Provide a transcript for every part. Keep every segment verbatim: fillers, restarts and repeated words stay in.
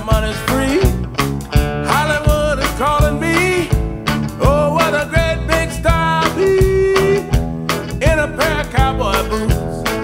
money's free. Hollywood is calling me. Oh, what a great big star I'll be in a pair of cowboy boots.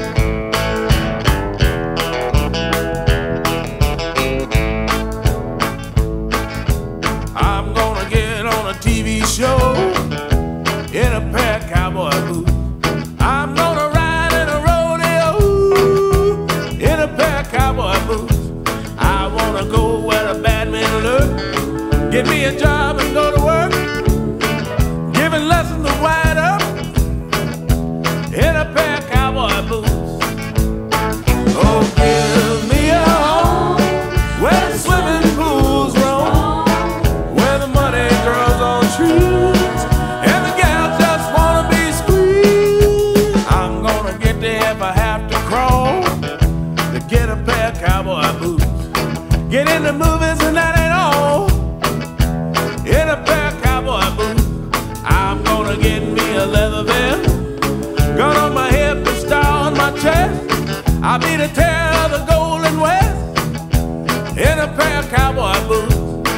I'm gonna get on a T V show in a pair of cowboy boots. I'm gonna ride in a rodeo in a pair of cowboy boots. I wanna go where the bad men lurk, get me a job and go to work, giving lessons to wide up in a pair of cowboy boots. Oh, give me a home where the swimming pools roam, where the money grows on trees and the gals just wanna be squeezed. I'm gonna get there if I have to crawl to get a pair of cowboy boots. Get in the movies and that ain't all in a pair of cowboy boots. I'm gonna get me a leather vest, gun on my hip and star on my chest. I'll be the terror of the Golden West in a pair of cowboy boots.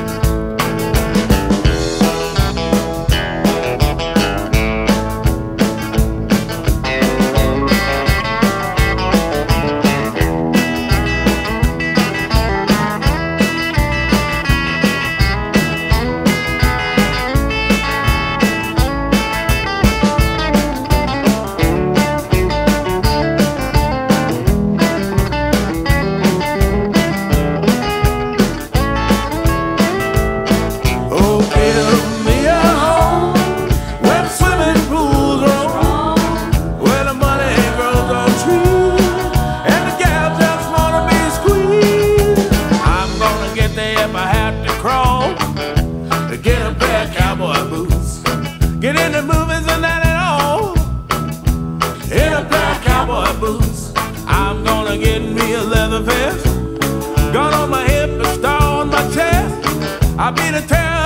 Get in the movies and that ain't all in a pair of cowboy boots. I'm gonna get me a leather vest, gun on my hip and star on my chest. I'll be the terror